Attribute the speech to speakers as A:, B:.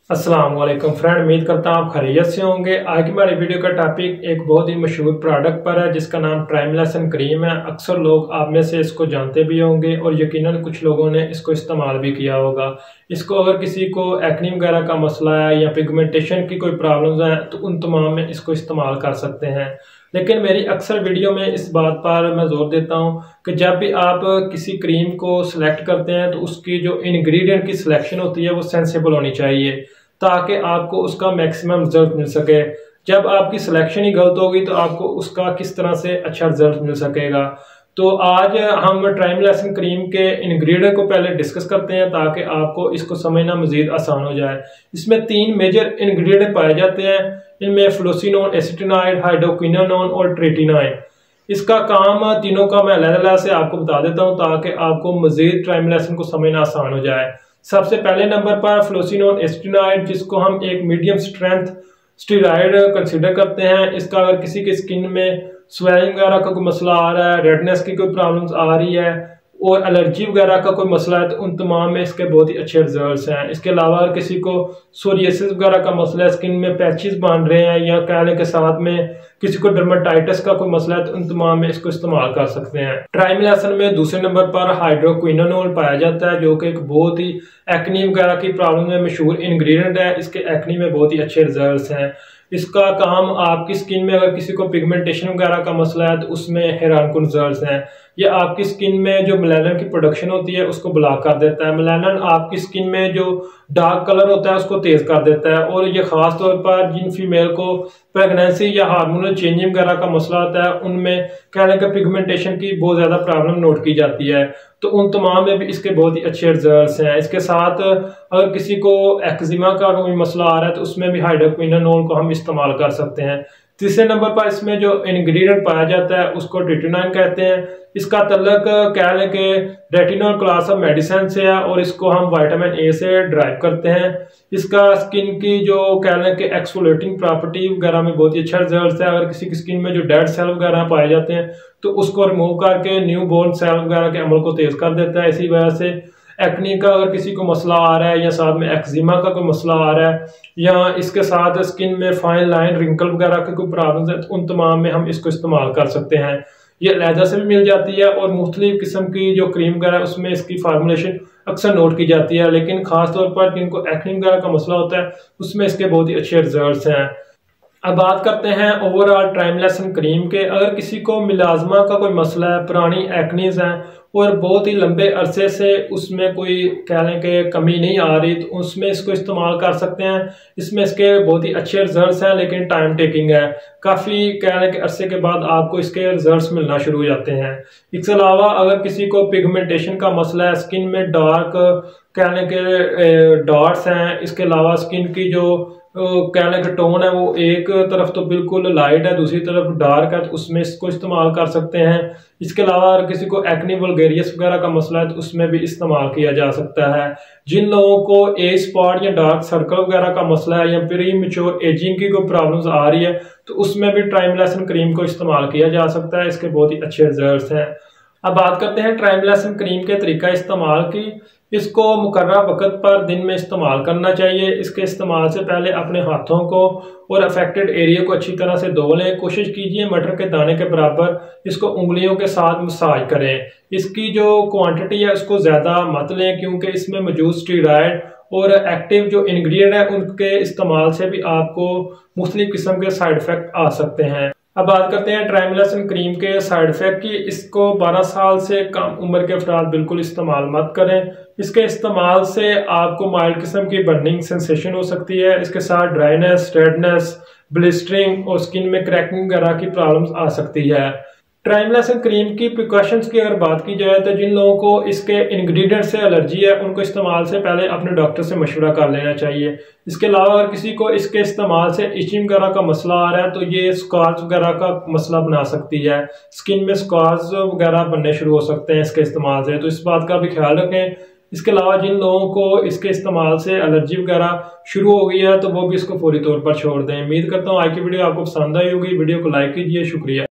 A: अस्सलाम वालेकुम फ्रेंड, उम्मीद करता हूँ आप खैरियत से होंगे। आज की हमारी वीडियो का टॉपिक एक बहुत ही मशहूर प्रोडक्ट पर है जिसका नाम ट्राइमलासन क्रीम है। अक्सर लोग आप में से इसको जानते भी होंगे और यकीनन कुछ लोगों ने इसको इस्तेमाल भी किया होगा। इसको अगर किसी को एक्ने वगैरह का मसला है या पिगमेंटेशन की कोई प्रॉब्लम्स हैं तो उन तमाम में इसको इस्तेमाल कर सकते हैं। लेकिन मेरी अक्सर वीडियो में इस बात पर मैं जोर देता हूँ कि जब भी आप किसी क्रीम को सिलेक्ट करते हैं तो उसकी जो इंग्रेडिएंट की सिलेक्शन होती है वो सेंसिबल होनी चाहिए ताकि आपको उसका मैक्सिमम रिजल्ट मिल सके। जब आपकी सिलेक्शन ही गलत होगी तो आपको उसका किस तरह से अच्छा रिजल्ट मिल सकेगा। तो आज हम ट्राइमलासन क्रीम के इंग्रेडिएंट को पहले डिस्कस करते हैं ताकि आपको इसको समझना मजीद आसान हो जाए। इसमें 3 मेजर इंग्रेडिएंट पाए जाते हैं। इनमें फ्लोसिनोन, एसिटिनाइड, हाइड्रोक्विनोन और ट्रेटिनाइड। इसका काम तीनों का मैं अलग-अलग से आपको बता देता हूं ताकि आपको मजीद ट्राइमलासन को समझना आसान हो जाए। सबसे पहले नंबर पर फ्लोसिनोन एसिटिनाइड, जिसको हम एक मीडियम स्ट्रेंथ स्टेरॉइड कंसीडर करते हैं। इसका अगर किसी की स्किन में स्वेलिंग वगैरह का कोई मसला आ रहा है, रेडनेस की कोई प्रॉब्लम्स आ रही है और एलर्जी वगैरह का कोई मसला है तो उन तमाम में इसके बहुत ही अच्छे रिजल्ट्स हैं। इसके अलावा अगर किसी को सोरियासिस वगैरह का मसला है, स्किन में पैचेस बन रहे हैं या कहने के साथ में किसी को डर्मेटाइटिस का कोई मसला है तो उन तमाम में इसको इस्तेमाल कर सकते हैं। ट्राइमलासन में दूसरे नंबर पर हाइड्रोक्विनोन पाया जाता है जो कि एक बहुत ही एक्ने वगैरह की प्रॉब्लम में मशहूर इंग्रेडिएंट है। इसके एक्ने में बहुत ही अच्छे रिजल्ट्स हैं। इसका काम आपकी स्किन में अगर किसी को पिगमेंटेशन वगैरह का मसला है तो उसमें हैरानकुन रिजल्ट्स हैं। ये आपकी स्किन में जो मेलानिन की प्रोडक्शन होती है उसको ब्लॉक कर देता है। मेलानिन आपकी स्किन में जो डार्क कलर होता है उसको तेज कर देता है और ये खास तौर पर जिन फीमेल को प्रेगनेंसी या हार्मोनल चेंजिंग वगैरह का मसला होता है उनमें कहने का पिगमेंटेशन की बहुत ज्यादा प्रॉब्लम नोट की जाती है। तो उन तमाम में भी इसके बहुत ही अच्छे रिजल्ट्स हैं। इसके साथ अगर किसी को एक्जिमा का कोई मसला आ रहा है तो उसमें भी हाइड्रोक्विनोन को हम इस्तेमाल कर सकते हैं। तीसरे नंबर पर इसमें जो इंग्रेडिएंट पाया जाता है उसको ट्रेटिनाइन कहते हैं। इसका तल्लक कह लें कि रेटिनॉल क्लास ऑफ मेडिसिन से है और इसको हम विटामिन ए से ड्राइव करते हैं। इसका स्किन की जो कह लें कि एक्सफोलिएटिंग प्रॉपर्टी वगैरह में बहुत ही अच्छा रिजल्ट है। अगर किसी की स्किन में जो डेड सेल वगैरह पाए जाते हैं तो उसको रिमूव करके न्यू बोर्न सेल वगैरह के अमल को तेज कर देता है। इसी वजह से एक्ने का अगर किसी को मसला आ रहा है या साथ में एक्जिमा का कोई मसला आ रहा है या इसके साथ स्किन में फाइन लाइन रिंकल वगैरह की कोई प्रॉब्लम है तो उन तमाम में हम इसको इस्तेमाल कर सकते हैं। ये अलहदा से भी मिल जाती है और मुख्तलिफ किस्म की जो क्रीम वगैरह उसमें इसकी फार्मूलेशन अक्सर नोट की जाती है। लेकिन खास तौर पर जिनको एक्ने वगैरह का मसला होता है उसमें इसके बहुत ही अच्छे रिजल्ट्स हैं। अब बात करते हैं ओवरऑल ट्राइमलासन क्रीम के। अगर किसी को मिलाजमा का कोई मसला है, पुरानी एक्नीज हैं और बहुत ही लंबे अरसे से उसमें कोई कह लें कि कमी नहीं आ रही तो उसमें इसको इस्तेमाल कर सकते हैं। इसमें इसके बहुत ही अच्छे रिजल्ट्स हैं लेकिन टाइम टेकिंग है। काफ़ी कह लें कि अरसे के बाद आपको इसके रिजल्ट्स मिलना शुरू हो जाते हैं। इसके अलावा अगर किसी को पिगमेंटेशन का मसला है, स्किन में डार्क कह लें कि डॉट्स हैं, इसके अलावा स्किन की जो कहने का टोन है वो एक तरफ तो बिल्कुल लाइट है, दूसरी तरफ डार्क है, तो उसमें इसको इस्तेमाल कर सकते हैं। इसके अलावा अगर किसी को एक्ने वल्गेरियस वगैरह का मसला है तो उसमें भी इस्तेमाल किया जा सकता है। जिन लोगों को ए स्पॉट या डार्क सर्कल वगैरह का मसला है या प्री मैच्योर एजिंग की कोई प्रॉब्लम्स आ रही है तो उसमें भी ट्राइमलासन क्रीम को इस्तेमाल किया जा सकता है। इसके बहुत ही अच्छे रिजल्ट्स हैं। अब बात करते हैं ट्राइमलासन क्रीम के तरीका इस्तेमाल की। इसको मुकर्रर वक्त पर दिन में इस्तेमाल करना चाहिए। इसके इस्तेमाल से पहले अपने हाथों को और अफेक्टेड एरिया को अच्छी तरह से धो लें। कोशिश कीजिए मटर के दाने के बराबर इसको उंगलियों के साथ मसाज करें। इसकी जो क्वांटिटी है उसको ज़्यादा मत लें क्योंकि इसमें मौजूद स्टेरॉइड और एक्टिव जो इंग्रेडिएंट है उनके इस्तेमाल से भी आपको मुख्तलिफ किस्म के साइड इफेक्ट आ सकते हैं। अब बात करते हैं ट्राइमलासन क्रीम के साइड इफेक्ट की। इसको 12 साल से कम उम्र के अफराद बिल्कुल इस्तेमाल मत करें। इसके इस्तेमाल से आपको माइल्ड किस्म की बर्निंग सेंसेशन हो सकती है। इसके साथ ड्राइनेस, रेडनेस, ब्लिस्टरिंग और स्किन में क्रैकिंग वगैरह की प्रॉब्लम्स आ सकती है। ट्राइमलासन क्रीम की प्रिकॉशंस की अगर बात की जाए तो जिन लोगों को इसके इंग्रेडिएंट से एलर्जी है उनको इस्तेमाल से पहले अपने डॉक्टर से मशवरा कर लेना चाहिए। इसके अलावा अगर किसी को इसके इस्तेमाल से इचिंग वगैरह का मसला आ रहा है तो ये स्कार्स वगैरह का मसला बना सकती है। स्किन में स्कार्स वगैरह बनने शुरू हो सकते हैं इसके इस्तेमाल से, तो इस बात का भी ख्याल रखें। इसके अलावा जिन लोगों को इसके इस्तेमाल से एलर्जी वगैरह शुरू हो गई है तो वो भी इसको फौरी तौर पर छोड़ दें। उम्मीद करता हूँ आज की वीडियो आपको पसंद आई होगी। वीडियो को लाइक कीजिए। शुक्रिया।